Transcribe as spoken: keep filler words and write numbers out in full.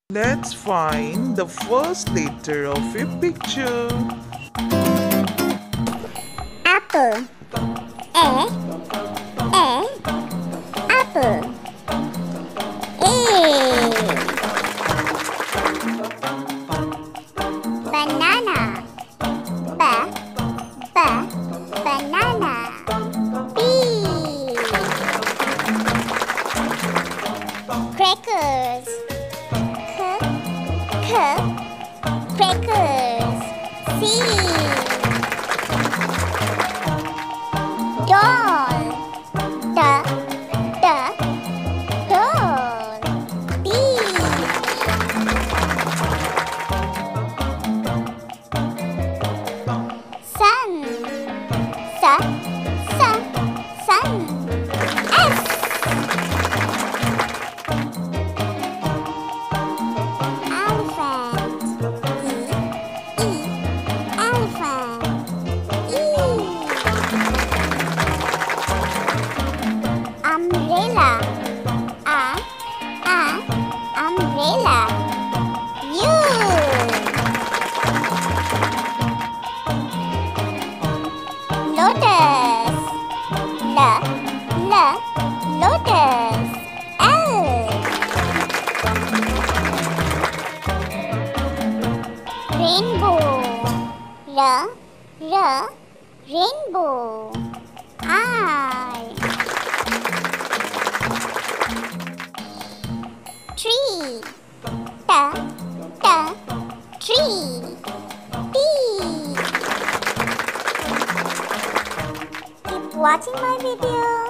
Let's find the first letter of a picture. Apple. A. A. Apple. A. Banana. B. B. Banana. B. Crackers. C. C. Crackers. C. Doll. D. D. Doll. D. Sun. S. S. Sun. S. Elephant. E. E. Elephant. E. Umbrella. A. A. Umbrella. U. Lotus. L. L. Lotus. L. Rainbow. R. R. Rainbow. I. Tree. T. T. Tree. T. Keep watching my video.